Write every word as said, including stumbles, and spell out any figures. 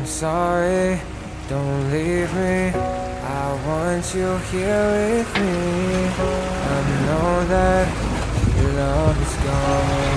I'm sorry, don't leave me. I want you here with me. I know that your love is gone.